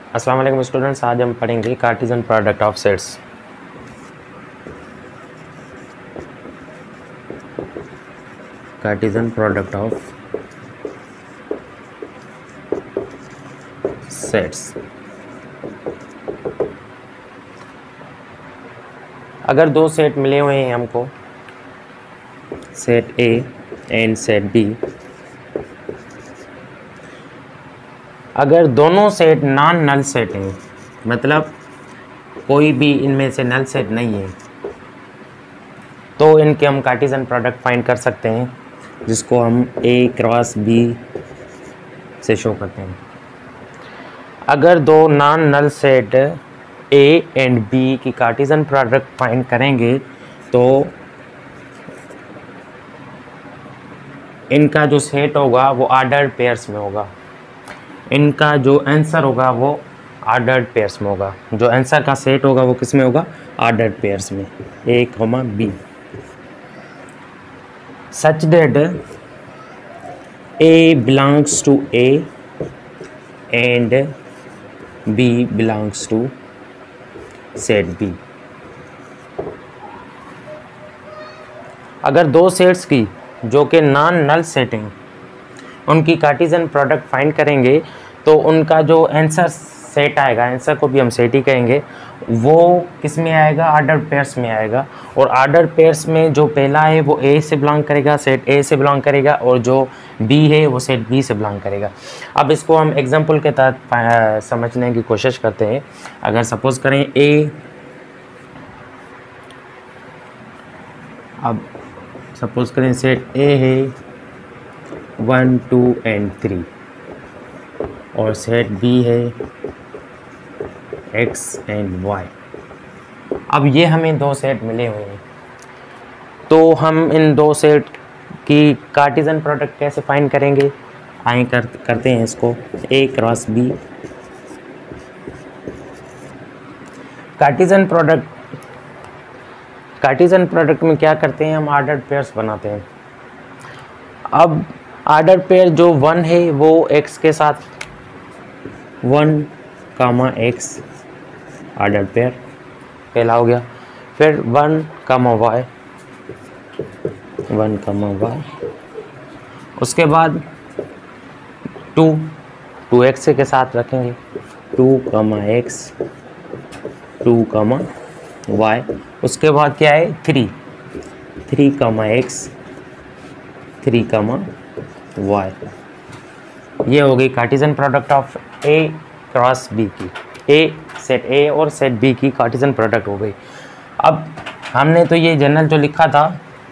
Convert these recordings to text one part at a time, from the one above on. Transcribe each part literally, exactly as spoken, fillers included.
अस्सलाम वालेकुम स्टूडेंट्स, आज हम पढ़ेंगे Cartesian product of sets. Cartesian product of sets. अगर दो सेट मिले हुए हैं हमको, set A and set B, अगर दोनों सेट नॉन नल सेट हैं, मतलब कोई भी इनमें से नल सेट नहीं है, तो इनके हम कार्टेशियन प्रोडक्ट फाइंड कर सकते हैं, जिसको हम ए क्रॉस बी से शो करते हैं। अगर दो non null set A and B की कार्टेशियन प्रोडक्ट फाइंड करेंगे तो इनका जो सेट होगा वो ऑर्डर्ड पेयर्स में होगा। इनका जो आंसर होगा वो ऑर्डर्ड पेयर्स में होगा। जो आंसर का सेट होगा वो किस में होगा? ऑर्डर्ड पेयर्स में, A comma B. Such that A belongs to A and B belongs to set B. अगर दो सेट्स की जो कि नॉन नल सेट हैं, उनकी कार्टेशियन प्रोडक्ट फाइंड करेंगे तो उनका जो आंसर सेट आएगा, आंसर को भी हम सेट ही कहेंगे, वो किस में आएगा? ऑर्डर पेयर्स में आएगा। और ऑर्डर पेयर्स में जो पहला है वो ए से बिलोंग करेगा, सेट ए से बिलोंग करेगा, और जो बी है वो सेट बी से बिलोंग करेगा। अब इसको हम एग्जांपल के तहत समझने की कोशिश करते हैं। अगर सपोज करें ए, अब सपोज करें सेट ए है वन टू एंड थ्री, और सेट बी है एक्स एंड वाई। अब ये हमें दो सेट मिले हुए हैं, तो हम इन दो सेट की कार्टेशियन प्रोडक्ट कैसे फाइंड करेंगे? आए कर करते हैं इसको। A cross B, Cartesian product Cartesian product में क्या करते हैं? हम ऑर्डर्ड पेयर्स बनाते हैं। अब ऑर्डर पेयर जो वन है वो एक्स के साथ, one comma X order pair पहला हो गया। फिर one comma Y, one comma Y, उसके बाद टू टू एक्स के साथ रखेंगे, two comma X, two comma Y. उसके बाद क्या है? Three, three comma X, three comma Y. ये हो गई Cartesian product of A cross B की। ए सेट ए और सेट बी की कार्टेशियन प्रोडक्ट हो गई। अब हमने तो ये जनरल जो लिखा था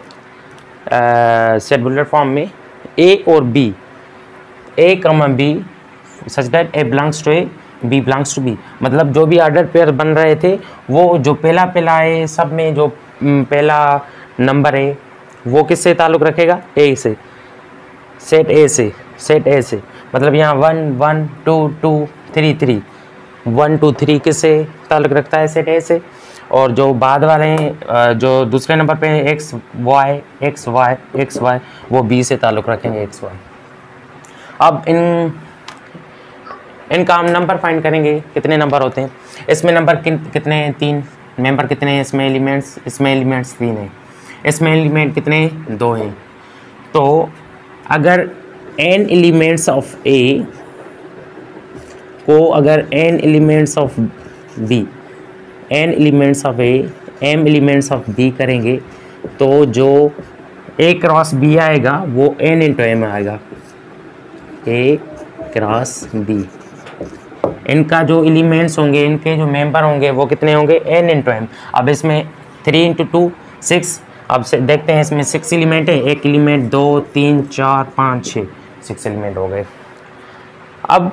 सेट बुलर फॉर्म में, ए और B, A comma B such that A belongs to A, B belongs to B. मतलब जो भी ऑर्डर पेयर बन रहे थे वो जो पहला पहला है, सब में जो पहला नंबर है वो किससे ताल्लुक़ रखेगा? ए से, सेट ए से, सेट ए से। मतलब यहाँ one one two two three three, one two three किससे ताल्लुक़ रखता है? सेट ए से। और जो बाद वाले हैं, जो दूसरे नंबर पे X Y, X Y, X Y, वो बी से ताल्लुक़ रखेंगे, एक्स वाई। अब इन इनका हम नंबर फाइंड करेंगे, कितने नंबर होते हैं इसमें? नंबर किन कितने हैं? तीन। मेंबर कितने हैं इसमें? एलिमेंट्स, इसमें एलिमेंट्स तीन हैं। इसमें एलिमेंट कितने हैं? दो हैं। तो अगर n एलिमेंट्स ऑफ ए को अगर n elements of b, n elements of A, m elements of b करेंगे तो जो a क्रॉस b आएगा वो n इंटू एम आएगा, a क्रॉस b। इनका जो एलिमेंट्स होंगे, इनके जो मेंबर होंगे वो कितने होंगे? n into M. अब इसमें थ्री इंटू टू सिक्स। अब से देखते हैं इसमें सिक्स एलिमेंट है, एक एलिमेंट, दो, तीन, चार, पाँच, छः, सिक्स एलिमेंट हो गए। अब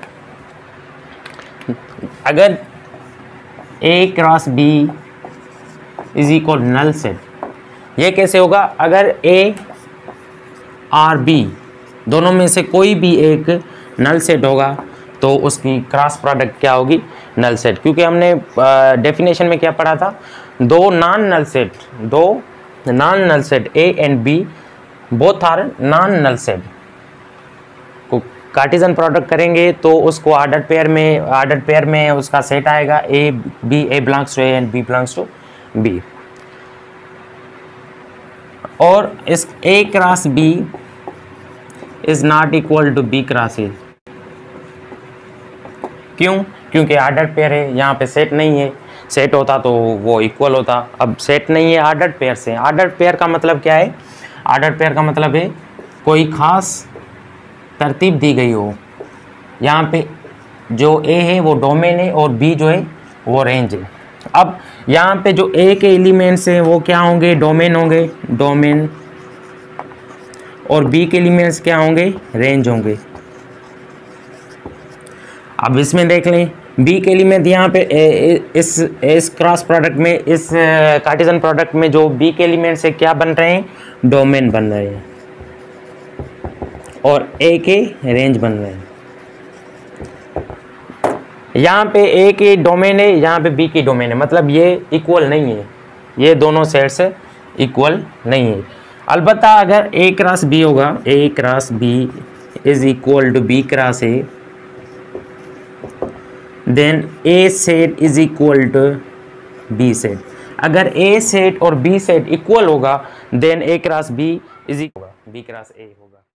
अगर A cross B is equal null set, ये कैसे होगा? अगर ए और बी दोनों में से कोई भी एक नल सेट होगा तो उसकी क्रॉस प्रोडक्ट क्या होगी? Null set. क्योंकि हमने डेफिनेशन में क्या पढ़ा था? दो नॉन नल सेट, दो non null set A and B both are non null set को कार्टेशियन प्रोडक्ट करेंगे तो उसको ऑर्डर पेयर में ऑर्डर पेयर में उसका सेट आएगा A B, A belongs to A and B belongs to B. और इस A cross B is not equal to B cross A. क्यों? क्योंकि ऑर्डर पेयर है, यहाँ पे सेट नहीं है। सेट होता तो वो इक्वल होता, अब सेट नहीं है, ऑर्डर पेयर से। ऑर्डर पेयर का मतलब क्या है? ऑर्डर पेयर का मतलब है कोई खास तरतीब दी गई हो। यहाँ पे जो ए है वो डोमेन है और बी जो है वो रेंज है। अब यहाँ पे जो ए के एलिमेंट्स हैं वो क्या होंगे? डोमेन होंगे, डोमेन। और बी के एलिमेंट्स क्या होंगे? रेंज होंगे। अब इसमें देख लें बी के एलिमेंट यहाँ पे ए, ए, इस इस क्रॉस प्रोडक्ट में, इस कार्टेशियन प्रोडक्ट में जो बी के एलिमेंट से क्या बन रहे हैं? डोमेन बन रहे हैं और ए के रेंज बन रहे हैं। यहाँ पे ए की डोमेन है, यहाँ पे बी की डोमेन है, मतलब ये इक्वल नहीं है, ये दोनों सेट्स इक्वल नहीं है। अलबत्ता अगर ए क्रॉस बी होगा, A cross B is equal to B cross A, then A set is equal to B set. अगर ए सेट और बी सेट इक्वल होगा then A cross B is equal B cross A होगा।